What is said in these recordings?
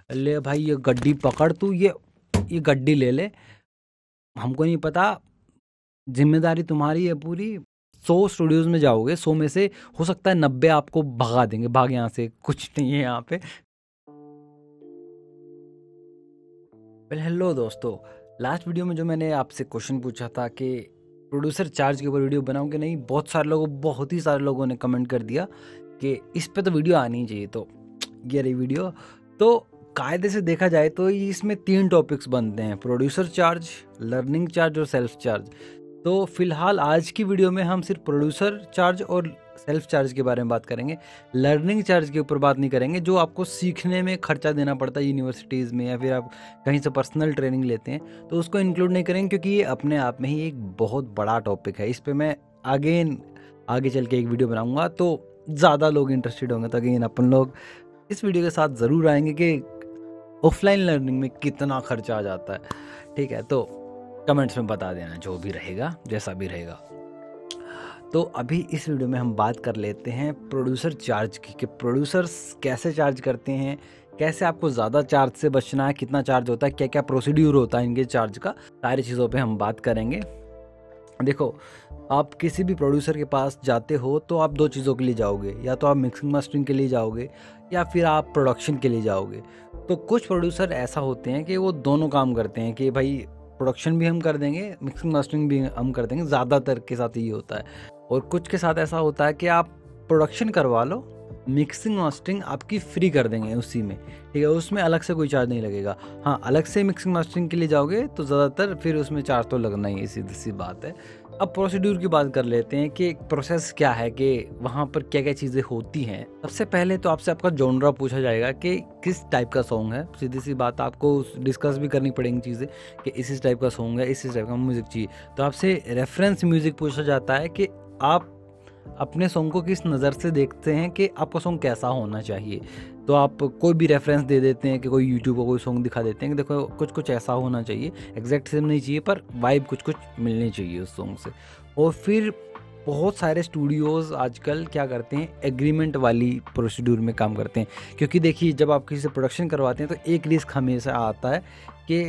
ले भाई ये गड्डी पकड़, तू ये गड्डी ले ले, हमको नहीं पता, जिम्मेदारी तुम्हारी है पूरी। 100 स्टूडियोज में जाओगे, 100 में से हो सकता है 90 आपको भगा देंगे, भाग यहाँ से, कुछ नहीं है यहाँ पे। वेल हेलो दोस्तों, लास्ट वीडियो में जो मैंने आपसे क्वेश्चन पूछा था कि प्रोड्यूसर चार्ज के ऊपर वीडियो बनाऊं कि नहीं, बहुत ही सारे लोगों ने कमेंट कर दिया कि इस पे तो वीडियो आनी चाहिए। तो ये रही वीडियो। तो कायदे से देखा जाए तो इसमें 3 टॉपिक्स बनते हैं, प्रोड्यूसर चार्ज, लर्निंग चार्ज और सेल्फ चार्ज। तो फिलहाल आज की वीडियो में हम सिर्फ प्रोड्यूसर चार्ज और सेल्फ चार्ज के बारे में बात करेंगे। लर्निंग चार्ज के ऊपर बात नहीं करेंगे, जो आपको सीखने में खर्चा देना पड़ता है यूनिवर्सिटीज़ में, या फिर आप कहीं से पर्सनल ट्रेनिंग लेते हैं तो उसको इंक्लूड नहीं करेंगे, क्योंकि ये अपने आप में ही एक बहुत बड़ा टॉपिक है। इस पर मैं आगे चल के एक वीडियो बनाऊंगा, तो ज़्यादा लोग इंटरेस्टेड होंगे। तो अगेन अपन लोग इस वीडियो के साथ ज़रूर आएंगे कि ऑफलाइन लर्निंग में कितना खर्चा आ जाता है। ठीक है, तो कमेंट्स में बता देना, जो भी रहेगा, जैसा भी रहेगा। तो अभी इस वीडियो में हम बात कर लेते हैं प्रोड्यूसर चार्ज की, कि प्रोड्यूसर्स कैसे चार्ज करते हैं, कैसे आपको ज़्यादा चार्ज से बचना है, कितना चार्ज होता है, क्या क्या प्रोसीड्यूर होता है इनके चार्ज का, सारी चीज़ों पे हम बात करेंगे। देखो, आप किसी भी प्रोड्यूसर के पास जाते हो तो आप 2 चीज़ों के लिए जाओगे, या तो आप मिक्सिंग मास्टरिंग के लिए जाओगे या फिर आप प्रोडक्शन के लिए जाओगे। तो कुछ प्रोड्यूसर ऐसा होते हैं कि वो दोनों काम करते हैं, कि भाई प्रोडक्शन भी हम कर देंगे, मिक्सिंग मास्टरिंग भी हम कर देंगे, ज़्यादातर के साथ ये होता है। और कुछ के साथ ऐसा होता है कि आप प्रोडक्शन करवा लो, मिक्सिंग मास्टरिंग आपकी फ्री कर देंगे उसी में, ठीक है, उसमें अलग से कोई चार्ज नहीं लगेगा। हाँ, अलग से मिक्सिंग मास्टरिंग के लिए जाओगे तो ज़्यादातर फिर उसमें चार्ज तो लगना ही है, सीधी सी बात है। अब प्रोसीड्यूर की बात कर लेते हैं कि प्रोसेस क्या है, कि वहाँ पर क्या क्या चीज़ें होती हैं। सबसे पहले तो आपसे आपका जॉनरा पूछा जाएगा कि किस टाइप का सॉन्ग है। सीधी सी बात, आपको डिस्कस भी करनी पड़ेंगी चीज़ें कि इस टाइप का सॉन्ग है, इस टाइप का म्यूज़िक चाहिए। तो आपसे रेफरेंस म्यूज़िक पूछा जाता है कि आप अपने सॉन्ग को किस नज़र से देखते हैं, कि आपका सॉन्ग कैसा होना चाहिए। तो आप कोई भी रेफरेंस दे देते हैं, कि कोई यूट्यूब पर कोई सॉन्ग दिखा देते हैं कि देखो कुछ ऐसा होना चाहिए, एग्जैक्ट सेम नहीं चाहिए पर वाइब कुछ मिलनी चाहिए उस सॉन्ग से। और फिर बहुत सारे स्टूडियोज़ आजकल क्या करते हैं, एग्रीमेंट वाली प्रोसीड्यूर में काम करते हैं। क्योंकि देखिए, जब आप किसी से प्रोडक्शन करवाते हैं तो एक रिस्क हमेशा आता है कि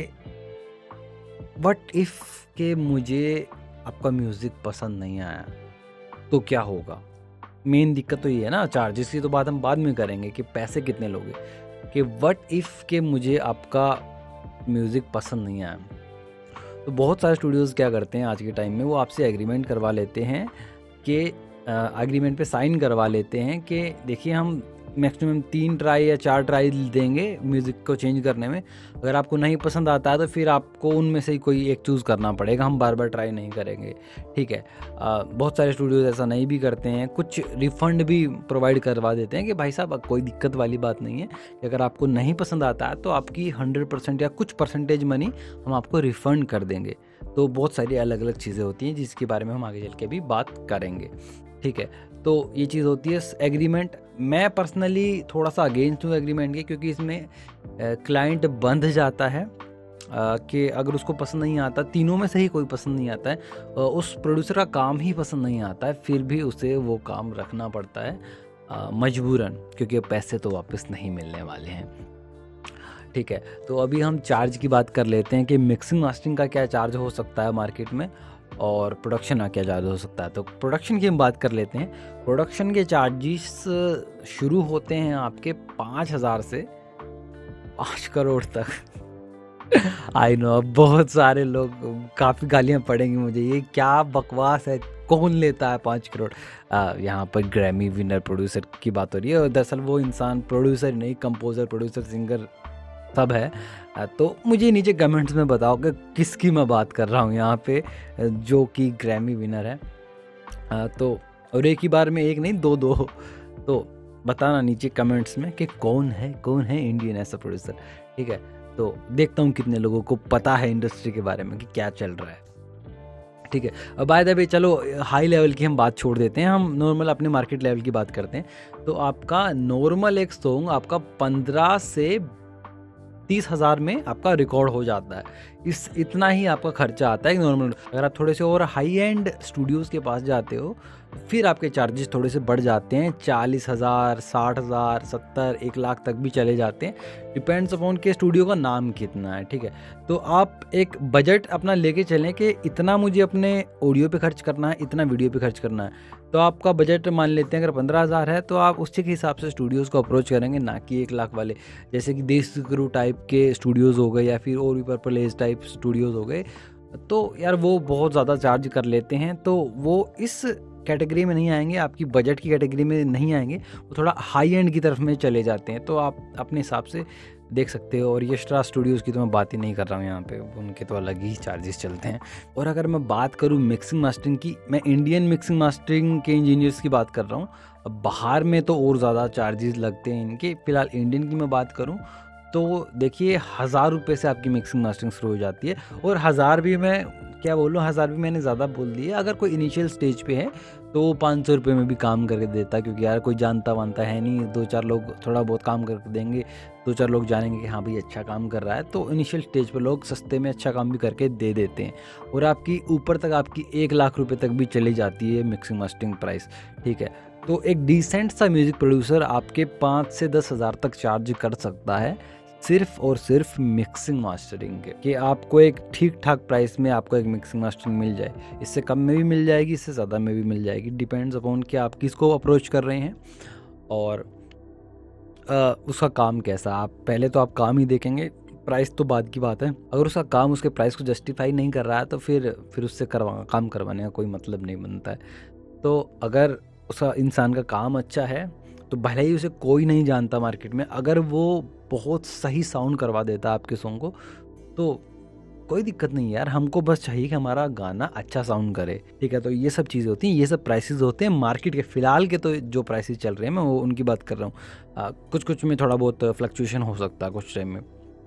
व्हाट इफ़ के मुझे आपका म्यूज़िक पसंद नहीं आया तो क्या होगा। मेन दिक्कत तो ये है ना, चार्जेस की तो बात हम बाद में करेंगे कि पैसे कितने लोगे, कि व्हाट इफ़ के मुझे आपका म्यूज़िक पसंद नहीं आया। तो बहुत सारे स्टूडियोज़ क्या करते हैं आज के टाइम में, वो आपसे एग्रीमेंट करवा लेते हैं, कि एग्रीमेंट पे साइन करवा लेते हैं कि देखिए हम मैक्सिमम 3 ट्राई या 4 ट्राई देंगे म्यूज़िक को चेंज करने में। अगर आपको नहीं पसंद आता है तो फिर आपको उनमें से ही कोई एक चूज़ करना पड़ेगा, हम बार बार ट्राई नहीं करेंगे। ठीक है, बहुत सारे स्टूडियोज़ ऐसा नहीं भी करते हैं, कुछ रिफ़ंड भी प्रोवाइड करवा देते हैं कि भाई साहब कोई दिक्कत वाली बात नहीं है, कि अगर आपको नहीं पसंद आता है तो आपकी 100% या कुछ परसेंटेज मनी हम आपको रिफ़ंड कर देंगे। तो बहुत सारी अलग अलग चीज़ें होती हैं जिसके बारे में हम आगे चल के भी बात करेंगे। ठीक है, तो ये चीज़ होती है एग्रीमेंट। मैं पर्सनली थोड़ा सा अगेंस्ट हूँ एग्रीमेंट के, क्योंकि इसमें क्लाइंट बंध जाता है कि अगर उसको पसंद नहीं आता, तीनों में से ही कोई पसंद नहीं आता है, उस प्रोड्यूसर का काम ही पसंद नहीं आता है, फिर भी उसे वो काम रखना पड़ता है मजबूरन, क्योंकि पैसे तो वापस नहीं मिलने वाले हैं। ठीक है, तो अभी हम चार्ज की बात कर लेते हैं कि मिक्सिंग मास्टरिंग का क्या चार्ज हो सकता है मार्केट में, और प्रोडक्शन का क्या चार्ज हो सकता है। तो प्रोडक्शन की हम बात कर लेते हैं। प्रोडक्शन के चार्जेस शुरू होते हैं आपके 5,000 से 5 करोड़ तक। आई नो, बहुत सारे लोग, काफ़ी गालियाँ पड़ेंगी मुझे, ये क्या बकवास है, कौन लेता है 5 करोड़। यहाँ पर ग्रैमी विनर प्रोड्यूसर की बात हो रही है, और दरअसल वो इंसान प्रोड्यूसर नहीं, कंपोज़र, प्रोड्यूसर, सिंगर सब है। तो मुझे नीचे कमेंट्स में बताओ कि किसकी मैं बात कर रहा हूँ यहाँ पे, जो कि ग्रैमी विनर है। तो और एक ही बार में एक नहीं, दो। तो बताना नीचे कमेंट्स में कि कौन है इंडियन ऐसा प्रोड्यूसर। ठीक है, तो देखता हूँ कितने लोगों को पता है इंडस्ट्री के बारे में कि क्या चल रहा है। ठीक है, अब बाय द वे चलो हाई लेवल की हम बात छोड़ देते हैं, हम नॉर्मल अपने मार्केट लेवल की बात करते हैं। तो आपका नॉर्मल एक सॉन्ग आपका 15 से 30,000 में आपका रिकॉर्ड हो जाता है। इस इतना ही आपका खर्चा आता है नॉर्मल। अगर आप थोड़े से और हाई एंड स्टूडियोज़ के पास जाते हो फिर आपके चार्जेस थोड़े से बढ़ जाते हैं, 40,000, 60,000, 70, 1 लाख तक भी चले जाते हैं। डिपेंड्स अपॉन के स्टूडियो का नाम कितना है, ठीक है। तो आप एक बजट अपना लेके चलें कि इतना मुझे अपने ऑडियो पे खर्च करना है, इतना वीडियो पे खर्च करना है। तो आपका बजट मान लेते हैं अगर 15,000 है तो आप उसी के हिसाब से स्टूडियोज़ को अप्रोच करेंगे, ना कि 1 लाख वाले। जैसे कि देसी गुरु टाइप के स्टूडियोज़ हो गए या फिर और भी पर्पल एज टाइप स्टूडियोज़ हो गए, तो यार वो बहुत ज़्यादा चार्ज कर लेते हैं। तो वो इस कैटेगरी में नहीं आएंगे, आपकी बजट की कैटेगरी में नहीं आएंगे, वो थोड़ा हाई एंड की तरफ में चले जाते हैं। तो आप अपने हिसाब से देख सकते हो। और यशराज स्टूडियोज़ की तो मैं बात ही नहीं कर रहा हूँ यहाँ पे, उनके तो अलग ही चार्जेस चलते हैं। और अगर मैं बात करूँ मिक्सिंग मास्टरिंग की, मैं इंडियन मिक्सिंग मास्टरिंग के इंजीनियर्स की बात कर रहा हूँ। अब बाहर में तो और ज़्यादा चार्जेस लगते हैं इनके। फ़िलहाल इंडियन की मैं बात करूँ तो देखिए 1000 रुपये से आपकी मिक्सिंग मास्टरिंग शुरू हो जाती है। और 1000 भी मैं क्या बोलूँ, 1000 भी मैंने ज़्यादा बोल दिया। अगर कोई इनिशियल स्टेज पे है तो 500 रुपये में भी काम करके देता है, क्योंकि यार कोई जानता वानता है नहीं, 2-4 लोग थोड़ा बहुत काम करके देंगे, 2-4 लोग जानेंगे कि हाँ भाई अच्छा काम कर रहा है। तो इनिशियल स्टेज पर लोग सस्ते में अच्छा काम भी करके दे देते हैं। और आपकी ऊपर तक आपकी 1 लाख रुपये तक भी चली जाती है मिक्सिंग मास्टरिंग प्राइस, ठीक है। तो एक डिसेंट सा म्यूज़िक प्रोड्यूसर आपके 5 से 10 हज़ार तक चार्ज कर सकता है सिर्फ और सिर्फ मिक्सिंग मास्टरिंग के, कि आपको एक ठीक ठाक प्राइस में आपको एक मिक्सिंग मास्टरिंग मिल जाए। इससे कम में भी मिल जाएगी, इससे ज़्यादा में भी मिल जाएगी, डिपेंड्स अपॉन कि आप किसको अप्रोच कर रहे हैं और उसका काम कैसा। आप पहले तो आप काम ही देखेंगे, प्राइस तो बाद की बात है। अगर उसका काम उसके प्राइस को जस्टिफाई नहीं कर रहा है तो फिर उससे काम करवाने का कोई मतलब नहीं बनता है। तो अगर उसका इंसान का काम अच्छा है तो भले ही उसे कोई नहीं जानता मार्केट में, अगर वो बहुत सही साउंड करवा देता है आपके सॉन्ग को तो कोई दिक्कत नहीं यार, हमको बस चाहिए कि हमारा गाना अच्छा साउंड करे, ठीक है। तो ये सब चीज़ें होती हैं, ये सब प्राइसेस होते हैं मार्केट के। फ़िलहाल के तो जो प्राइसेस चल रहे हैं मैं वो उनकी बात कर रहा हूँ। कुछ में थोड़ा बहुत फ्लक्चुएशन हो सकता है कुछ टाइम में।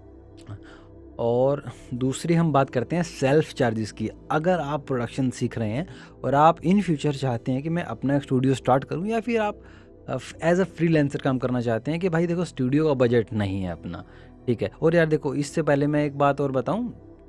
और दूसरी हम बात करते हैं सेल्फ चार्जेस की। अगर आप प्रोडक्शन सीख रहे हैं और आप इन फ्यूचर चाहते हैं कि मैं अपना स्टूडियो स्टार्ट करूं, या फिर आप एज अ फ्रीलांसर काम करना चाहते हैं कि भाई देखो स्टूडियो का बजट नहीं है अपना, ठीक है। और यार देखो, इससे पहले मैं एक बात और बताऊं,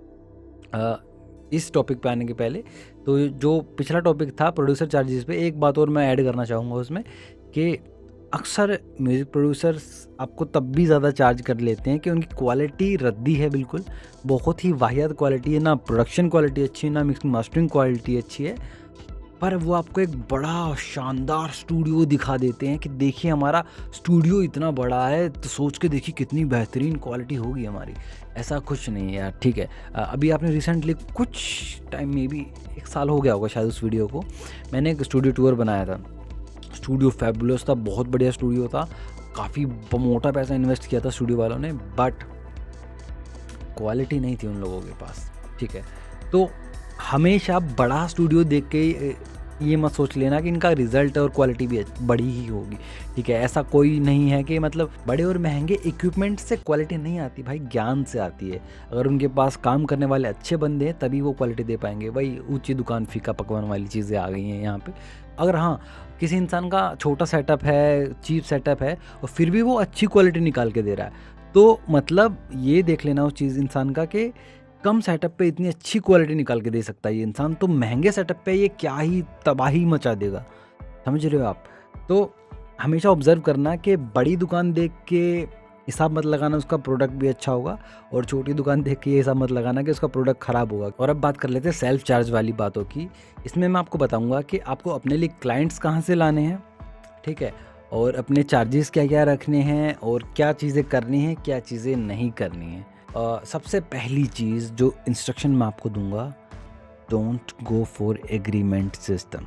इस टॉपिक पे आने के पहले, तो जो पिछला टॉपिक था प्रोड्यूसर चार्जेस पे, एक बात और मैं ऐड करना चाहूँगा उसमें कि अक्सर म्यूज़िक प्रोड्यूसर्स आपको तब भी ज़्यादा चार्ज कर लेते हैं कि उनकी क्वालिटी रद्दी है, बिल्कुल बहुत ही वाहियात क्वालिटी है, ना प्रोडक्शन क्वालिटी अच्छी है, ना मिक्सिंग मास्टरिंग क्वालिटी अच्छी है, पर वो आपको एक बड़ा शानदार स्टूडियो दिखा देते हैं कि देखिए हमारा स्टूडियो इतना बड़ा है, तो सोच के देखिए कितनी बेहतरीन क्वालिटी होगी हमारी। ऐसा कुछ नहीं है यार, ठीक है। अभी आपने रिसेंटली कुछ टाइम में भी 1 साल हो गया होगा शायद उस वीडियो को, मैंने एक स्टूडियो टूर बनाया था। स्टूडियो फैबुलस था, बहुत बढ़िया स्टूडियो था, काफ़ी मोटा पैसा इन्वेस्ट किया था स्टूडियो वालों ने, बट क्वालिटी नहीं थी उन लोगों के पास, ठीक है। तो हमेशा बड़ा स्टूडियो देख के ये मत सोच लेना कि इनका रिजल्ट और क्वालिटी भी बड़ी ही होगी, ठीक है। ऐसा कोई नहीं है कि मतलब बड़े और महंगे इक्विपमेंट से क्वालिटी नहीं आती भाई, ज्ञान से आती है। अगर उनके पास काम करने वाले अच्छे बंदे हैं तभी वो क्वालिटी दे पाएंगे। वही ऊंची दुकान फीका पकवान वाली चीज़ें आ गई हैं यहाँ पे। अगर हाँ, किसी इंसान का छोटा सेटअप है, चीप सेटअप है, और फिर भी वो अच्छी क्वालिटी निकाल के दे रहा है, तो मतलब ये देख लेना उस चीज़ इंसान का कि कम सेटअप पे इतनी अच्छी क्वालिटी निकाल के दे सकता है ये इंसान, तो महंगे सेटअप पे ये क्या ही तबाही मचा देगा, समझ रहे हो आप। तो हमेशा ऑब्जर्व करना कि बड़ी दुकान देख के हिसाब मत लगाना उसका प्रोडक्ट भी अच्छा होगा, और छोटी दुकान देख के ये हिसाब मत लगाना कि उसका प्रोडक्ट ख़राब होगा। और अब बात कर लेते हैं सेल्फ चार्ज वाली बातों की। इसमें मैं आपको बताऊँगा कि आपको अपने लिए क्लाइंट्स कहाँ से लाने हैं, ठीक है, और अपने चार्जेस क्या क्या रखने हैं, और क्या चीज़ें करनी हैं, क्या चीज़ें नहीं करनी हैं। सबसे पहली चीज़ जो इंस्ट्रक्शन मैं आपको दूंगा, don't go for agreement system.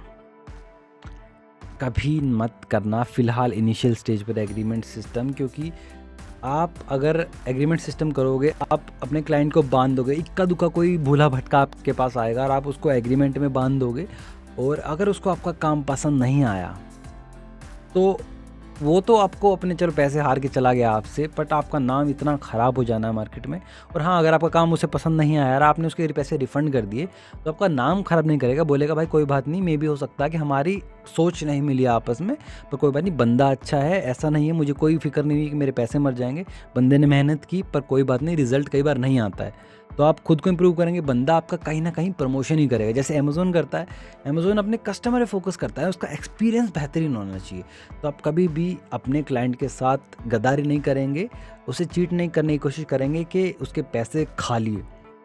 कभी मत करना फ़िलहाल इनिशियल स्टेज पर एग्रीमेंट सिस्टम, क्योंकि आप अगर एग्रीमेंट सिस्टम करोगे, आप अपने क्लाइंट को बांध दोगे, इक्का दुक्का कोई भूला भटका आपके पास आएगा और आप उसको एग्रीमेंट में बांध दोगे, और अगर उसको आपका काम पसंद नहीं आया तो वो तो आपको अपने चलो पैसे हार के चला गया आपसे, बट आपका नाम इतना ख़राब हो जाना है मार्केट में। और हाँ, अगर आपका काम उसे पसंद नहीं आया और आपने उसके पैसे रिफ़ंड कर दिए तो आपका नाम ख़राब नहीं करेगा, बोलेगा भाई कोई बात नहीं, मे भी हो सकता है कि हमारी सोच नहीं मिली आपस में, पर कोई बात नहीं, बंदा अच्छा है, ऐसा नहीं है, मुझे कोई फिक्र नहीं हुई कि मेरे पैसे मर जाएंगे, बंदे ने मेहनत की, पर कोई बात नहीं, रिज़ल्ट कई बार नहीं आता है। तो आप खुद को इम्प्रूव करेंगे, बंदा आपका कहीं ना कहीं प्रमोशन ही करेगा। जैसे अमेज़ोन करता है, अमेज़ोन अपने कस्टमर पे फोकस करता है, उसका एक्सपीरियंस बेहतरीन होना चाहिए। तो आप कभी भी अपने क्लाइंट के साथ गद्दारी नहीं करेंगे, उसे चीट नहीं करने की कोशिश करेंगे कि उसके पैसे खा लिए।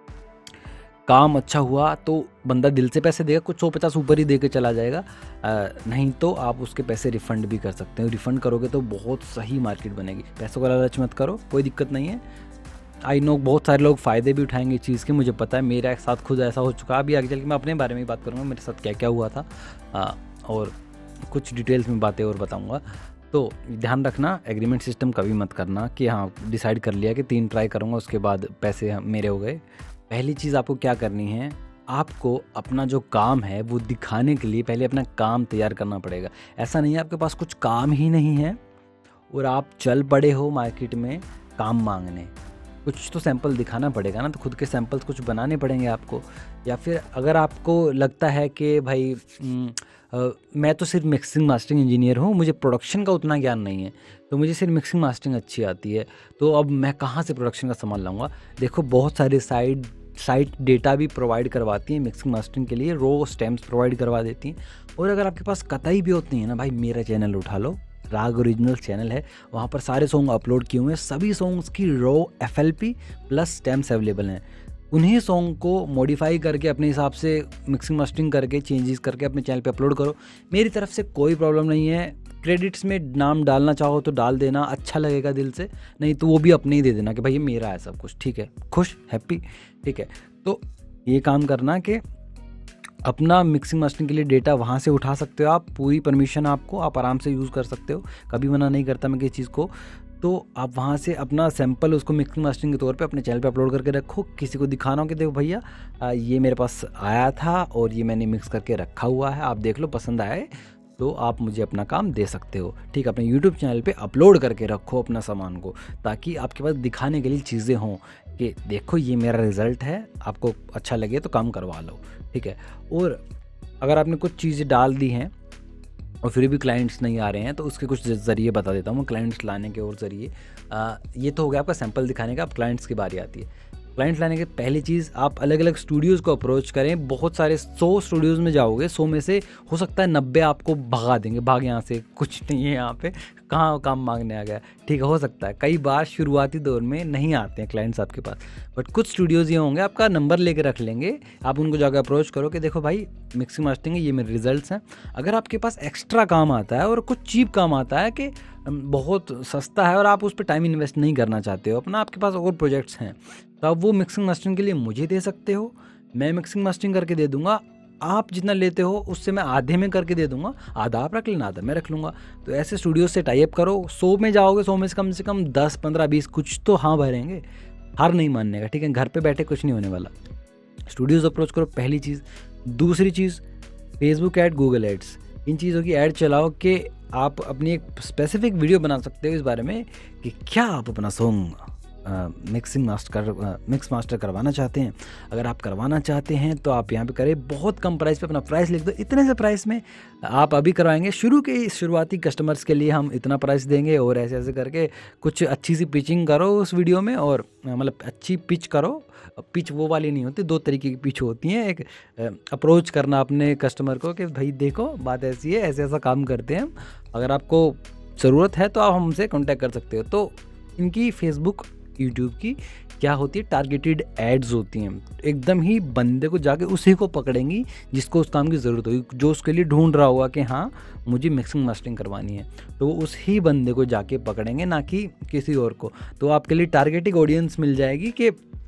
काम अच्छा हुआ तो बंदा दिल से पैसे देगा, कुछ 150 ऊपर ही दे के चला जाएगा, नहीं तो आप उसके पैसे रिफ़ंड भी कर सकते हो। रिफ़ंड करोगे तो बहुत सही मार्केट बनेगी। पैसों का लालच मत करो, कोई दिक्कत नहीं है। आई नो बहुत सारे लोग फ़ायदे भी उठाएंगे इस चीज़ के, मुझे पता है, मेरे साथ खुद ऐसा हो चुका है। अभी आगे चल के मैं अपने बारे में ही बात करूँगा, मेरे साथ क्या क्या हुआ था, और कुछ डिटेल्स में बातें और बताऊँगा। तो ध्यान रखना, एग्रीमेंट सिस्टम कभी मत करना कि हाँ डिसाइड कर लिया कि 3 ट्राई करूँगा उसके बाद पैसे मेरे हो गए। पहली चीज़ आपको क्या करनी है, आपको अपना जो काम है वो दिखाने के लिए पहले अपना काम तैयार करना पड़ेगा। ऐसा नहीं है आपके पास कुछ काम ही नहीं है और आप चल पड़े हो मार्केट में काम मांगने। कुछ तो सैंपल दिखाना पड़ेगा ना, तो खुद के सैंपल्स कुछ बनाने पड़ेंगे आपको। या फिर अगर आपको लगता है कि भाई मैं तो सिर्फ मिक्सिंग मास्टरिंग इंजीनियर हूँ, मुझे प्रोडक्शन का उतना ज्ञान नहीं है, तो मुझे सिर्फ मिक्सिंग मास्टरिंग अच्छी आती है, तो अब मैं कहाँ से प्रोडक्शन का सामान लाऊंगा। देखो बहुत सारे साइट डेटा भी प्रोवाइड करवाती हैं मिक्सिंग मास्टरिंग के लिए, रो स्टेम्स प्रोवाइड करवा देती हैं। और अगर आपके पास कतई भी होती है ना भाई, मेरा चैनल उठा लो, राग ओरिजिनल चैनल है, वहाँ पर सारे सॉन्ग अपलोड किए हुए हैं, सभी सॉन्ग्स की raw FLP plus stems available हैं। उन्हीं सॉन्ग को मॉडिफाई करके अपने हिसाब से मिक्सिंग मास्टरिंग करके चेंजेस करके अपने चैनल पे अपलोड करो। मेरी तरफ से कोई प्रॉब्लम नहीं है। क्रेडिट्स में नाम डालना चाहो तो डाल देना, अच्छा लगेगा दिल से, नहीं तो वो भी अपने ही दे देना कि भाई ये मेरा है सब कुछ, ठीक है, खुश हैप्पी, ठीक है। तो ये काम करना कि अपना मिक्सिंग मास्टरिंग के लिए डेटा वहाँ से उठा सकते हो आप, पूरी परमिशन आपको, आप आराम से यूज़ कर सकते हो, कभी मना नहीं करता मैं किसी चीज़ को। तो आप वहाँ से अपना सैंपल उसको मिक्सिंग मास्टरिंग के तौर पे अपने चैनल पे अपलोड करके रखो। किसी को दिखाना हो कि देखो भैया ये मेरे पास आया था और ये मैंने मिक्स करके रखा हुआ है, आप देख लो, पसंद आए तो आप मुझे अपना काम दे सकते हो, ठीक है। अपने यूट्यूब चैनल पे अपलोड करके रखो अपना सामान को, ताकि आपके पास दिखाने के लिए चीज़ें हों कि देखो ये मेरा रिज़ल्ट है, आपको अच्छा लगे तो काम करवा लो, ठीक है। और अगर आपने कुछ चीज़ें डाल दी हैं और फिर भी क्लाइंट्स नहीं आ रहे हैं, तो उसके कुछ ज़रिए बता देता हूँ, क्लाइंट्स लाने के और ज़रिए। ये तो हो गया आपका सैंपल दिखाने का। अब क्लाइंट्स की बारी आती है। क्लाइंट लाने के पहली चीज़, आप अलग अलग स्टूडियोज़ को अप्रोच करें। बहुत सारे 100 स्टूडियोज़ में जाओगे, 100 में से हो सकता है 90 आपको भगा देंगे, भाग यहाँ से, कुछ नहीं है यहाँ पे, कहाँ काम मांगने आ गया, ठीक है। हो सकता है कई बार शुरुआती दौर में नहीं आते हैं क्लाइंट्स आपके पास, बट कुछ स्टूडियोज़ ये होंगे आपका नंबर लेके रख लेंगे, आप उनको जाकर अप्रोच करो कि देखो भाई मिक्सिंग मास्टरिंग है, ये मेरे रिजल्ट्स हैं। अगर आपके पास एक्स्ट्रा काम आता है और कुछ चीप काम आता है कि बहुत सस्ता है और आप उस पर टाइम इन्वेस्ट नहीं करना चाहते हो, अपना आपके पास और प्रोजेक्ट्स हैं, तो आप वो मिक्सिंग मास्टरिंग के लिए मुझे दे सकते हो, मैं मिक्सिंग मास्टरिंग करके दे दूंगा। आप जितना लेते हो उससे मैं आधे में करके दे दूंगा, आधा आप रख लेना, आधा मैं रख लूँगा। तो ऐसे स्टूडियो से टाई अप करो। 100 में जाओगे, 100 में से कम 10, 15, 20 कुछ तो हाँ भरेंगे, हार नहीं मानने का, ठीक है। घर पे बैठे कुछ नहीं होने वाला। स्टूडियोज़ अप्रोच करो, पहली चीज़। दूसरी चीज़, फेसबुक ऐड, गूगल एड्स, इन चीज़ों की ऐड चलाओ कि आप अपनी एक स्पेसिफिक वीडियो बना सकते हो इस बारे में कि क्या आप अपना सॉन्ग मिक्स मास्टर करवाना चाहते हैं। अगर आप करवाना चाहते हैं तो आप यहाँ पे करें, बहुत कम प्राइस पे अपना प्राइस लिख दो, इतने से प्राइस में आप अभी करवाएंगे, शुरुआती कस्टमर्स के लिए हम इतना प्राइस देंगे, और ऐसे ऐसे करके कुछ अच्छी सी पिचिंग करो उस वीडियो में, और मतलब अच्छी पिच करो। पिच वो वाली नहीं होती, 2 तरीके की पिच होती हैं। एक अप्रोच करना अपने कस्टमर को कि भाई देखो बात ऐसी है, ऐसे ऐसा काम करते हैं हम, अगर आपको ज़रूरत है तो आप हमसे कॉन्टैक्ट कर सकते हो। तो इनकी फेसबुक यूट्यूब की क्या होती है, टारगेटेड एड्स होती हैं, एकदम ही बंदे को जाके उसी को पकड़ेंगी जिसको उस काम की ज़रूरत होगी, जो उसके लिए ढूंढ रहा होगा कि हाँ मुझे मिक्सिंग मास्टरिंग करवानी है, तो वो उस ही बंदे को जाके पकड़ेंगे, ना कि किसी और को। तो आपके लिए टारगेटेड ऑडियंस मिल जाएगी कि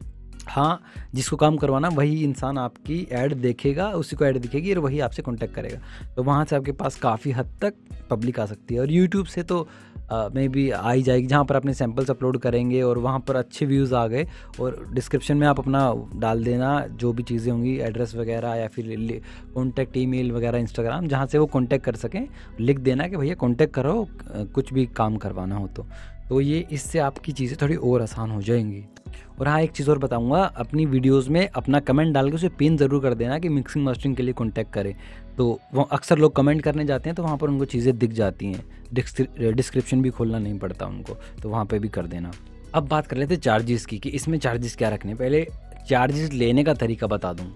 हाँ जिसको काम करवाना वही इंसान आपकी ऐड देखेगा, उसी को ऐड दिखेगी और वही आपसे कांटेक्ट करेगा। तो वहाँ से आपके पास काफ़ी हद तक पब्लिक आ सकती है। और यूट्यूब से तो में भी आ ही जाएगी, जहाँ पर अपने सैंपल्स अपलोड करेंगे और वहाँ पर अच्छे व्यूज़ आ गए, और डिस्क्रिप्शन में आप अपना डाल देना जो भी चीज़ें होंगी, एड्रेस वगैरह या फिर कॉन्टैक्ट ईमेल वगैरह, इंस्टाग्राम, जहाँ से वो कॉन्टैक्ट कर सकें, लिख देना कि भैया कॉन्टैक्ट करो कुछ भी काम करवाना हो तो ये इससे आपकी चीज़ें थोड़ी और आसान हो जाएंगी। और हाँ, एक चीज़ और बताऊंगा, अपनी वीडियोस में अपना कमेंट डाल के उसे पिन ज़रूर कर देना कि मिक्सिंग मास्टरिंग के लिए कॉन्टैक्ट करें। तो वो अक्सर लोग कमेंट करने जाते हैं तो वहाँ पर उनको चीज़ें दिख जाती हैं, डिस्क्रिप्शन भी खोलना नहीं पड़ता उनको, तो वहाँ पर भी कर देना। अब बात कर लेते हैं चार्जेस की कि इसमें चार्जेस क्या रखने। पहले चार्जेस लेने का तरीका बता दूं।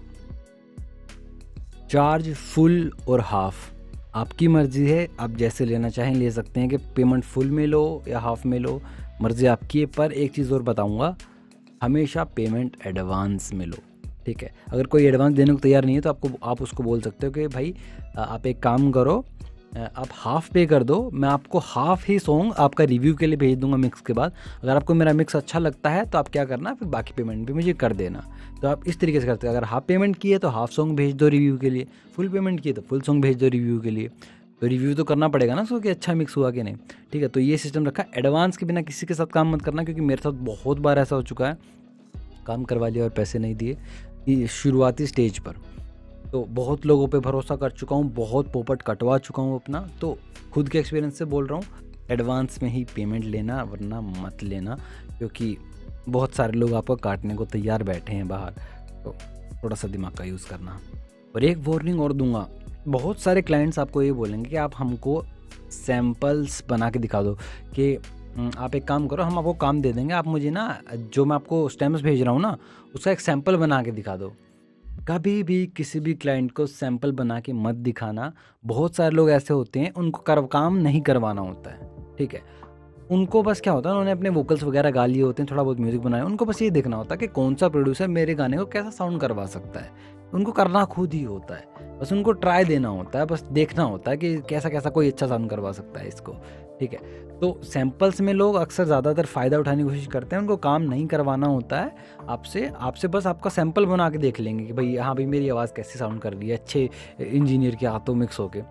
चार्ज फुल और हाफ आपकी मर्ज़ी है, आप जैसे लेना चाहें ले सकते हैं कि पेमेंट फुल में लो या हाफ में लो, मर्ज़ी आपकी है। पर एक चीज़ और बताऊंगा, हमेशा पेमेंट एडवांस में लो, ठीक है। अगर कोई एडवांस देने को तैयार नहीं है तो आप उसको बोल सकते हो कि भाई आप एक काम करो, आप हाफ़ पे कर दो, मैं आपको हाफ़ ही सॉन्ग आपका रिव्यू के लिए भेज दूंगा मिक्स के बाद। अगर आपको मेरा मिक्स अच्छा लगता है तो आप क्या करना, फिर बाकी पेमेंट भी मुझे कर देना। तो आप इस तरीके से करते हैं, अगर हाफ़ पेमेंट की है तो हाफ़ सॉन्ग भेज दो रिव्यू के लिए, फुल पेमेंट की है तो फुल सॉन्ग भेज दो रिव्यू के लिए। तो रिव्यू तो करना पड़ेगा ना उसको कि अच्छा मिक्स हुआ कि नहीं, ठीक है। तो ये सिस्टम रखा। एडवांस के बिना किसी के साथ काम मत करना, क्योंकि मेरे साथ बहुत बार ऐसा हो चुका है, काम करवा लिया और पैसे नहीं दिए शुरुआती स्टेज पर। तो बहुत लोगों पे भरोसा कर चुका हूँ, बहुत पोपट कटवा चुका हूँ अपना। तो खुद के एक्सपीरियंस से बोल रहा हूँ, एडवांस में ही पेमेंट लेना, वरना मत लेना, क्योंकि बहुत सारे लोग आपको काटने को तैयार बैठे हैं बाहर। तो थोड़ा सा दिमाग का यूज़ करना। और एक वार्निंग और दूंगा, बहुत सारे क्लाइंट्स आपको ये बोलेंगे कि आप हमको सैम्पल्स बना के दिखा दो, कि आप एक काम करो, हम आपको काम दे देंगे, आप मुझे ना जो मैं आपको स्टेम्स भेज रहा हूँ ना उसका एक सैम्पल बना के दिखा दो। कभी भी किसी भी क्लाइंट को सैंपल बना के मत दिखाना। बहुत सारे लोग ऐसे होते हैं, उनको काम नहीं करवाना होता है, ठीक है। उनको बस क्या होता है, उन्होंने अपने वोकल्स वगैरह गा लिए होते हैं, थोड़ा बहुत म्यूजिक बनाया, उनको बस ये देखना होता है कि कौन सा प्रोड्यूसर मेरे गाने को कैसा साउंड करवा सकता है। उनको करना खुद ही होता है, बस उनको ट्राई देना होता है, बस देखना होता है कि कैसा कैसा कोई अच्छा साउंड करवा सकता है इसको, ठीक है। तो सैंपल्स में लोग अक्सर ज़्यादातर फ़ायदा उठाने की कोशिश करते हैं, उनको काम नहीं करवाना होता है आपसे बस आपका सैंपल बना के देख लेंगे कि भाई हाँ भाई मेरी आवाज़ कैसे साउंड कर रही है, अच्छे इंजीनियर के हाथों मिक्स होके।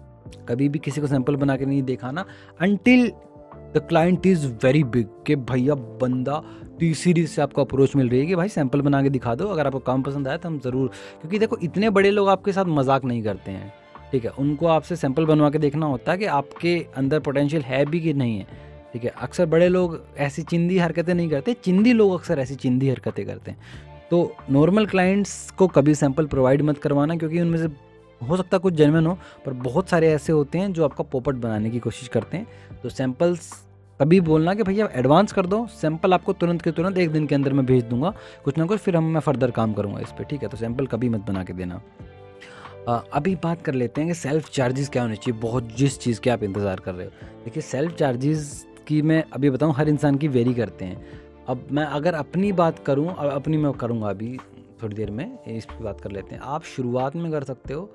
कभी भी किसी को सैंपल बना के नहीं दिखाना until the client is very big, कि भैया बंदा टी सीरीज से आपको अप्रोच मिल रही है कि भाई सैंपल बना के दिखा दो, अगर आपको काम पसंद आया तो हम ज़रूर, क्योंकि देखो इतने बड़े लोग आपके साथ मजाक नहीं करते हैं, ठीक है। उनको आपसे सैंपल बनवा के देखना होता है कि आपके अंदर पोटेंशियल है भी कि नहीं है, ठीक है। अक्सर बड़े लोग ऐसी चिंदी हरकतें नहीं करते, चिंदी लोग अक्सर ऐसी चिंदी हरकतें करते हैं। तो नॉर्मल क्लाइंट्स को कभी सैंपल प्रोवाइड मत करवाना, क्योंकि उनमें से हो सकता है कुछ जेन्युइन हो, पर बहुत सारे ऐसे होते हैं जो आपका पोपट बनाने की कोशिश करते हैं। तो सैंपल्स तभी बोलना कि भैया एडवांस कर दो, सैंपल आपको तुरंत के तुरंत एक दिन के अंदर मैं भेज दूंगा कुछ ना कुछ, फिर मैं फर्दर काम करूंगा इस पर, ठीक है। तो सैंपल कभी मत बना के देना। अभी बात कर लेते हैं कि सेल्फ चार्जेस क्या होने चाहिए, बहुत जिस चीज़ के आप इंतज़ार कर रहे हो। देखिए सेल्फ चार्जेस की मैं अभी बताऊं, हर इंसान की वेरी करते हैं। अब मैं अगर अपनी बात करूं, अब अपनी मैं करूंगा अभी थोड़ी देर में, इस पर बात कर लेते हैं। आप शुरुआत में कर सकते हो,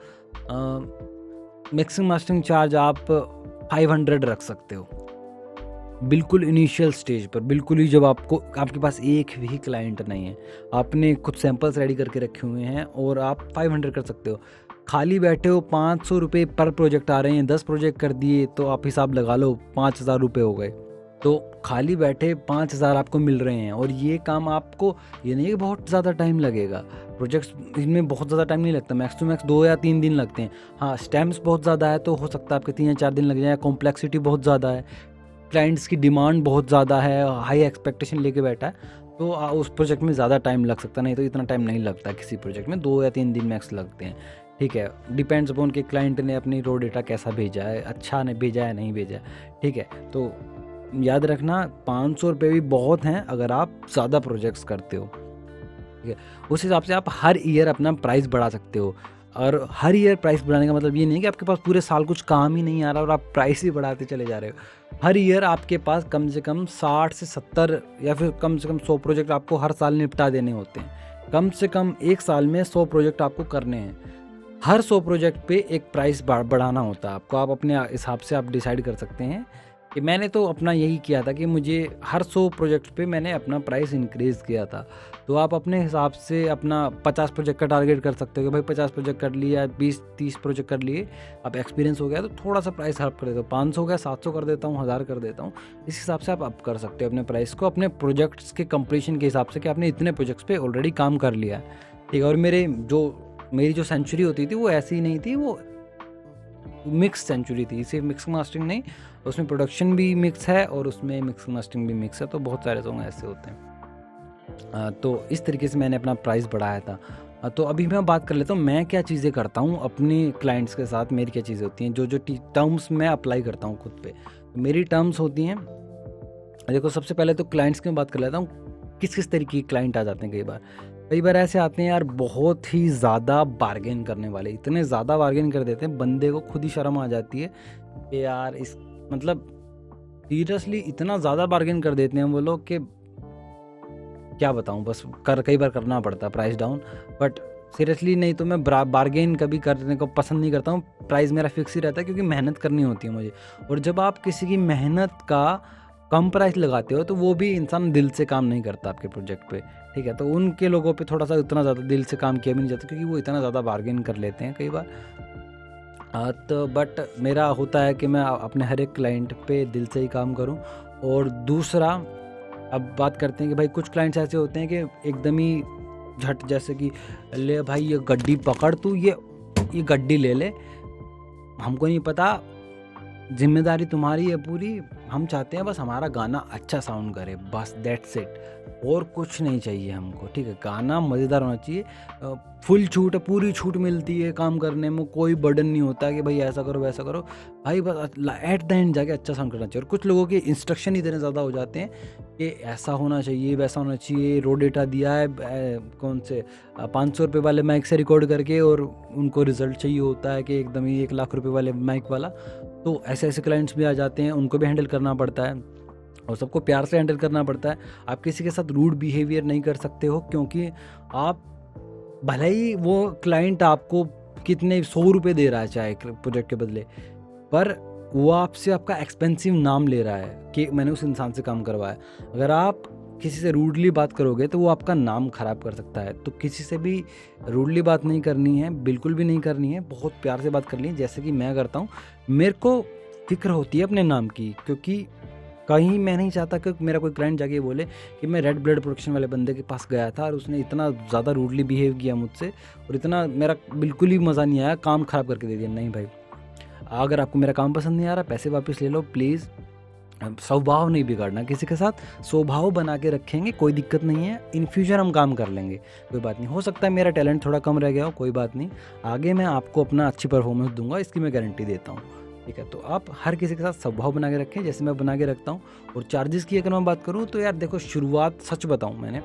मिक्सिंग मास्टरिंग चार्ज आप 500 रख सकते हो, बिल्कुल इनिशियल स्टेज पर, बिल्कुल ही जब आपके पास एक भी क्लाइंट नहीं है, आपने कुछ सैंपल्स रेडी करके रखे हुए हैं और आप 500 कर सकते हो। खाली बैठे हो, 500 रुपये पर प्रोजेक्ट आ रहे हैं, 10 प्रोजेक्ट कर दिए तो आप हिसाब लगा लो 5000 रुपये हो गए। तो खाली बैठे 5000 आपको मिल रहे हैं, और ये काम आपको, ये नहीं कि बहुत ज़्यादा टाइम लगेगा, प्रोजेक्ट्स इनमें बहुत ज़्यादा टाइम नहीं लगता, मैक्स टू मैक्स 2 या 3 दिन लगते हैं। हाँ स्टैम्प्स बहुत ज़्यादा है तो हो सकता है आपके 3 या 4 दिन लग जाए, कॉम्प्लेक्सिटी बहुत ज़्यादा है, क्लाइंट्स की डिमांड बहुत ज़्यादा है, हाई एक्सपेक्टेशन लेके बैठा है, तो उस प्रोजेक्ट में ज़्यादा टाइम लग सकता है। नहीं तो इतना टाइम नहीं लगता किसी प्रोजेक्ट में, 2 या 3 दिन मैक्स लगते हैं, ठीक है। डिपेंड्स अपॉन कि क्लाइंट ने अपनी रो डेटा कैसा भेजा है, अच्छा ने भेजा है नहीं भेजा है, ठीक है। तो याद रखना 500 रुपये भी बहुत हैं अगर आप ज़्यादा प्रोजेक्ट्स करते हो, ठीक है। उस हिसाब से आप हर ईयर अपना प्राइस बढ़ा सकते हो, और हर ईयर प्राइस बढ़ाने का मतलब ये नहीं कि आपके पास पूरे साल कुछ काम ही नहीं आ रहा और आप प्राइस ही बढ़ाते चले जा रहे हो। हर ईयर आपके पास कम से कम 60 से 70 या फिर कम से कम 100 प्रोजेक्ट आपको हर साल निपटा देने होते हैं। कम से कम एक साल में 100 प्रोजेक्ट आपको करने हैं, हर 100 प्रोजेक्ट पे एक प्राइस बढ़ाना होता है आपको। आप अपने हिसाब से आप डिसाइड कर सकते हैं कि मैंने तो अपना यही किया था कि मुझे हर 100 प्रोजेक्ट पे मैंने अपना प्राइस इंक्रीज़ किया था। तो आप अपने हिसाब से अपना 50 प्रोजेक्ट का टारगेट कर सकते हो कि भाई 50 प्रोजेक्ट कर लिया, 20-30 प्रोजेक्ट कर लिए, अब एक्सपीरियंस हो गया तो थोड़ा सा प्राइस अप कर देता हूँ, 500 हो गया 700 कर देता हूँ, 1000 कर देता हूँ। इस हिसाब से आप अप कर सकते हो अपने प्राइस को, अपने प्रोजेक्ट्स के कंप्लीशन के हिसाब से कि आपने इतने प्रोजेक्ट्स पे ऑलरेडी काम कर लिया है, ठीक है। और मेरी जो सेंचुरी होती थी वो ऐसी ही नहीं थी, वो मिक्स सेंचुरी थी, सिर्फ मिक्सिंग मास्टरिंग नहीं, उसमें प्रोडक्शन भी मिक्स है और उसमें मिक्सिंग मास्टरिंग भी मिक्स है, तो बहुत सारे सॉन्ग ऐसे होते हैं। तो इस तरीके से मैंने अपना प्राइस बढ़ाया था। तो अभी मैं बात कर लेता हूँ मैं क्या चीज़ें करता हूँ अपने क्लाइंट्स के साथ, मेरी क्या चीज़ें होती हैं, जो टर्म्स मैं अप्लाई करता हूँ खुद पे। मेरी टर्म्स होती हैं, देखो सबसे पहले तो क्लाइंट्स की बात कर लेता हूँ, किस किस तरीके के क्लाइंट आ जाते हैं। कई बार ऐसे आते हैं यार बहुत ही ज़्यादा बार्गेन करने वाले, इतने ज़्यादा बार्गेन कर देते हैं बंदे को खुद ही शर्म आ जाती है कि यार इस मतलब सीरियसली इतना ज़्यादा बार्गेन कर देते हैं वो लोग कि क्या बताऊं, बस कई बार करना पड़ता है प्राइस डाउन। बट सीरियसली नहीं तो मैं बार्गेन कभी करने को पसंद नहीं करता हूँ, प्राइस मेरा फिक्स ही रहता है क्योंकि मेहनत करनी होती है मुझे। और जब आप किसी की मेहनत का कम प्राइस लगाते हो तो वो भी इंसान दिल से काम नहीं करता आपके प्रोजेक्ट पे, ठीक है। तो उनके लोगों पे थोड़ा सा उतना ज़्यादा दिल से काम किया भी नहीं जाता क्योंकि वो इतना ज़्यादा बार्गेन कर लेते हैं कई बार। तो बट मेरा होता है कि मैं अपने हर एक क्लाइंट पे दिल से ही काम करूं। और दूसरा, अब बात करते हैं कि भाई कुछ क्लाइंट्स ऐसे होते हैं कि एकदम ही झट, जैसे कि ले भाई ये गड्डी पकड़, तू ये गड्डी ले ले, हमको नहीं पता, जिम्मेदारी तुम्हारी है पूरी, हम चाहते हैं बस हमारा गाना अच्छा साउंड करे, बस दैट्स इट, और कुछ नहीं चाहिए हमको, ठीक है। गाना मज़ेदार होना चाहिए, फुल छूट है, पूरी छूट मिलती है काम करने में, कोई बर्डन नहीं होता कि भाई ऐसा करो वैसा करो, भाई बस एट द एंड जाके अच्छा साउंड करना चाहिए। और कुछ लोगों के इंस्ट्रक्शन इतने ज़्यादा हो जाते हैं कि ऐसा होना चाहिए वैसा होना चाहिए, रो डेटा दिया है कौन से 500 रुपये वाले माइक से रिकॉर्ड करके, और उनको रिजल्ट चाहिए होता है कि एकदम ही 1 लाख रुपये वाले माइक वाला। तो ऐसे ऐसे क्लाइंट्स भी आ जाते हैं, उनको भी हैंडल करना पड़ता है और सबको प्यार से हैंडल करना पड़ता है। आप किसी के साथ रूड बिहेवियर नहीं कर सकते हो, क्योंकि आप भले ही वो क्लाइंट आपको कितने 100 रुपये दे रहा है चाहे प्रोजेक्ट के बदले, पर वो आपसे आपका एक्सपेंसिव नाम ले रहा है कि मैंने उस इंसान से काम करवाया। अगर आप किसी से रूडली बात करोगे तो वो आपका नाम ख़राब कर सकता है। तो किसी से भी रूडली बात नहीं करनी है, बिल्कुल भी नहीं करनी है, बहुत प्यार से बात करनी है, जैसे कि मैं करता हूँ। मेरे को फिक्र होती है अपने नाम की, क्योंकि कहीं मैं नहीं चाहता कि मेरा कोई क्लाइंट जाके बोले कि मैं रेड ब्लड प्रोडक्शन वाले बंदे के पास गया था और उसने इतना ज़्यादा रूडली बिहेव किया मुझसे और इतना मेरा बिल्कुल ही मज़ा नहीं आया, काम ख़राब करके दे दिया। नहीं भाई, अगर आपको मेरा काम पसंद नहीं आ रहा, पैसे वापस ले लो प्लीज़। स्वभाव नहीं बिगाड़ना किसी के साथ, स्वभाव बना के रखेंगे, कोई दिक्कत नहीं है, इन फ्यूचर हम काम कर लेंगे, कोई बात नहीं। हो सकता है मेरा टैलेंट थोड़ा कम रह गया हो, कोई बात नहीं, आगे मैं आपको अपना अच्छी परफॉर्मेंस दूंगा, इसकी मैं गारंटी देता हूँ, ठीक है। तो आप हर किसी के साथ स्वभाव बना के रखें जैसे मैं बना के रखता हूँ। और चार्जेस की अगर मैं बात करूँ तो यार देखो, शुरुआत सच बताऊँ, मैंने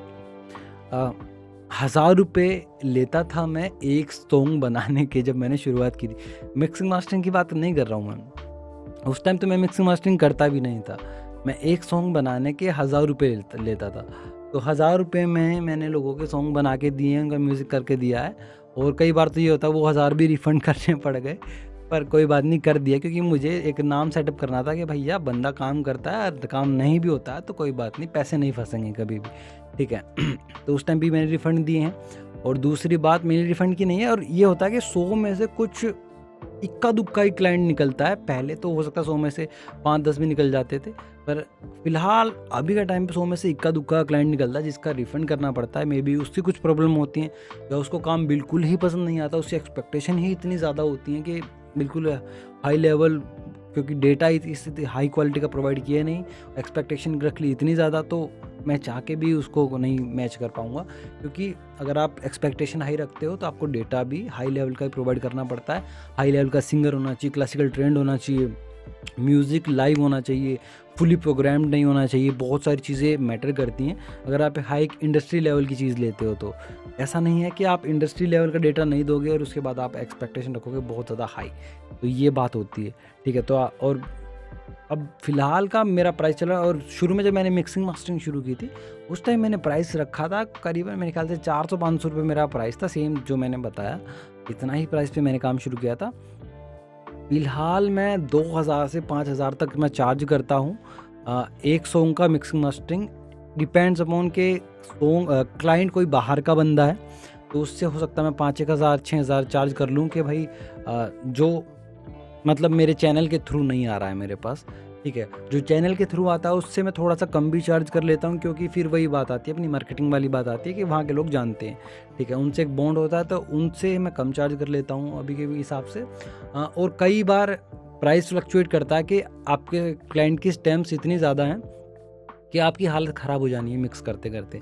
1000 रुपये लेता था मैं एक सॉन्ग बनाने के, जब मैंने शुरुआत की थी। मिक्सिंग मास्टरिंग की बात नहीं कर रहा हूँ मैं, उस टाइम तो मैं मिक्सिंग मास्टरिंग करता भी नहीं था। मैं एक सॉन्ग बनाने के 1000 रुपये लेता था। तो 1000 रुपये में मैंने लोगों के सॉन्ग बना के दिए हैं, उनका म्यूज़िक करके दिया है। और कई बार तो ये होता है वो 1000 भी रिफ़ंड करने पड़ गए, पर कोई बात नहीं, कर दिया, क्योंकि मुझे एक नाम सेटअप करना था कि भैया बंदा काम करता है, काम नहीं भी होता है तो कोई बात नहीं, पैसे नहीं फंसेंगे कभी भी, ठीक है। तो उस टाइम भी मैंने रिफ़ंड दिए हैं। और दूसरी बात मेरी रिफ़ंड की नहीं है, और ये होता है कि 100 में से कुछ इक्का दुक्का ही क्लाइंट निकलता है। पहले तो हो सकता है 100 में से 5-10 भी निकल जाते थे, पर फिलहाल अभी का टाइम पे 100 में से इक्का दुक्का क्लाइंट निकलता है जिसका रिफंड करना पड़ता है। मे बी उसकी कुछ प्रॉब्लम होती है या उसको काम बिल्कुल ही पसंद नहीं आता, उसकी एक्सपेक्टेशन ही इतनी ज़्यादा होती है कि बिल्कुल हाई लेवल, क्योंकि डेटा इस हाई क्वालिटी का प्रोवाइड किया नहीं, एक्सपेक्टेशन रख ली इतनी ज़्यादा, तो मैं चाह के भी उसको नहीं मैच कर पाऊँगा। क्योंकि अगर आप एक्सपेक्टेशन हाई रखते हो तो आपको डेटा भी हाई लेवल का ही प्रोवाइड करना पड़ता है। हाई लेवल का सिंगर होना चाहिए, क्लासिकल ट्रेंड होना चाहिए, म्यूज़िक लाइव होना चाहिए, फुली प्रोग्राम्ड नहीं होना चाहिए, बहुत सारी चीज़ें मैटर करती हैं अगर आप हाई इंडस्ट्री लेवल की चीज़ लेते हो। तो ऐसा नहीं है कि आप इंडस्ट्री लेवल का डेटा नहीं दोगे और उसके बाद आप एक्सपेक्टेशन रखोगे बहुत ज़्यादा हाई, तो ये बात होती है, ठीक है। तो और अब फ़िलहाल का मेरा प्राइस चला, और शुरू में जब मैंने मिक्सिंग मास्टरिंग शुरू की थी उस टाइम मैंने प्राइस रखा था करीबन, मेरे ख्याल से 400-500 रुपये मेरा प्राइस था, सेम जो मैंने बताया, इतना ही प्राइस पे मैंने काम शुरू किया था। फ़िलहाल मैं 2000 से 5000 तक मैं चार्ज करता हूँ एक सॉन्ग का मिक्सिंग मास्टरिंग। डिपेंड्स अपॉन के सॉन्ग, क्लाइंट कोई बाहर का बंदा है तो उससे हो सकता है मैं 5-1 हज़ार 6,000 चार्ज कर लूँ कि भाई जो मतलब मेरे चैनल के थ्रू नहीं आ रहा है मेरे पास, ठीक है। जो चैनल के थ्रू आता है उससे मैं थोड़ा सा कम भी चार्ज कर लेता हूँ, क्योंकि फिर वही बात आती है, अपनी मार्केटिंग वाली बात आती है कि वहाँ के लोग जानते हैं, ठीक है, उनसे एक बॉन्ड होता है, तो उनसे मैं कम चार्ज कर लेता हूँ अभी के हिसाब से। और कई बार प्राइस फ्लक्चुएट करता है कि आपके क्लाइंट की स्टैम्प्स इतनी ज़्यादा हैं कि आपकी हालत ख़राब हो जानी है मिक्स करते करते,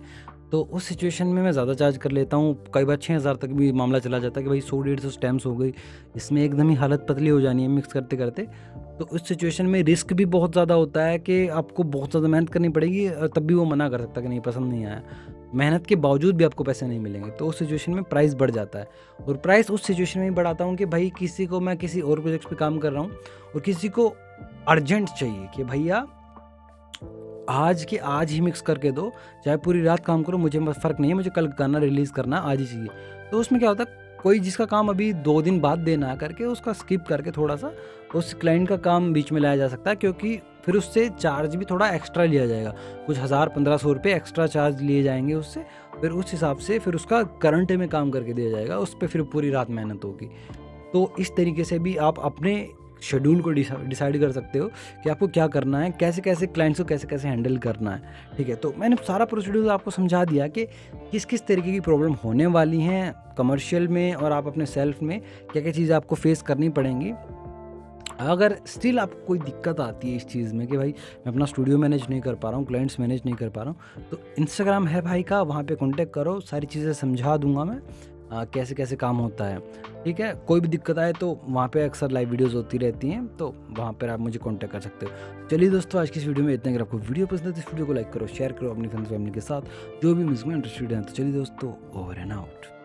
तो उस सिचुएशन में मैं ज़्यादा चार्ज कर लेता हूँ। कई बार 6000 तक भी मामला चला जाता है कि भाई 100-150 स्टैम्प्स हो गई, इसमें एकदम ही हालत पतली हो जानी है मिक्स करते-करते। तो उस सिचुएशन में रिस्क भी बहुत ज़्यादा होता है कि आपको बहुत ज़्यादा मेहनत करनी पड़ेगी, तब भी वो मना कर सकता है कि नहीं, पसंद नहीं आया। मेहनत के बावजूद भी आपको पैसे नहीं मिलेंगे, तो उस सिचुएशन में प्राइस बढ़ जाता है। और प्राइस उस सिचुएशन में बढ़ाता हूँ कि भाई किसी को मैं किसी और प्रोजेक्ट पे काम कर रहा हूँ और किसी को अर्जेंट चाहिए कि भैया आज के आज ही मिक्स करके दो, चाहे पूरी रात काम करो, मुझे फ़र्क नहीं है, मुझे कल गाना रिलीज़ करना आज ही चाहिए। तो उसमें क्या होता है, कोई जिसका काम अभी 2 दिन बाद देना है करके उसका स्किप करके थोड़ा-सा उस क्लाइंट का काम बीच में लाया जा सकता है, क्योंकि फिर उससे चार्ज भी थोड़ा एक्स्ट्रा लिया जाएगा। कुछ 1000-1500 रुपए एक्स्ट्रा चार्ज लिए जाएँगे उससे, फिर उस हिसाब से फिर उसका करंट में काम करके दिया जाएगा, उस पे फिर पूरी रात मेहनत होगी। तो इस तरीके से भी आप अपने शेड्यूल को डिसाइड कर सकते हो कि आपको क्या करना है, कैसे-कैसे क्लाइंट्स को कैसे-कैसे हैंडल करना है, ठीक है? तो मैंने सारा प्रोसीड्यूर आपको समझा दिया कि किस-किस तरीके की प्रॉब्लम होने वाली हैं कमर्शियल में और आप अपने सेल्फ में क्या-क्या चीज़ें आपको फेस करनी पड़ेंगी। अगर स्टिल आपको कोई दिक्कत आती है इस चीज़ में कि भाई मैं अपना स्टूडियो मैनेज नहीं कर पा रहा हूँ, क्लाइंट्स मैनेज नहीं कर पा रहा हूँ, तो इंस्टाग्राम है भाई का, वहाँ पे कॉन्टैक्ट करो, सारी चीज़ें समझा दूँगा मैं कैसे-कैसे काम होता है, ठीक है? कोई भी दिक्कत आए तो वहाँ पे अक्सर लाइव वीडियोज़ होती रहती हैं, तो वहाँ पर आप मुझे कॉन्टैक्ट कर सकते हो। चलिए दोस्तों, आज की इस वीडियो में इतना ही। अगर आपको वीडियो पसंद है तो इस वीडियो को लाइक करो, शेयर करो अपनी फ्रेंड्स फैमिली के साथ, जो भी म्यूज़िक में इंटरेस्टेड हैं। तो चलिए दोस्तों, ओवर एंड आउट।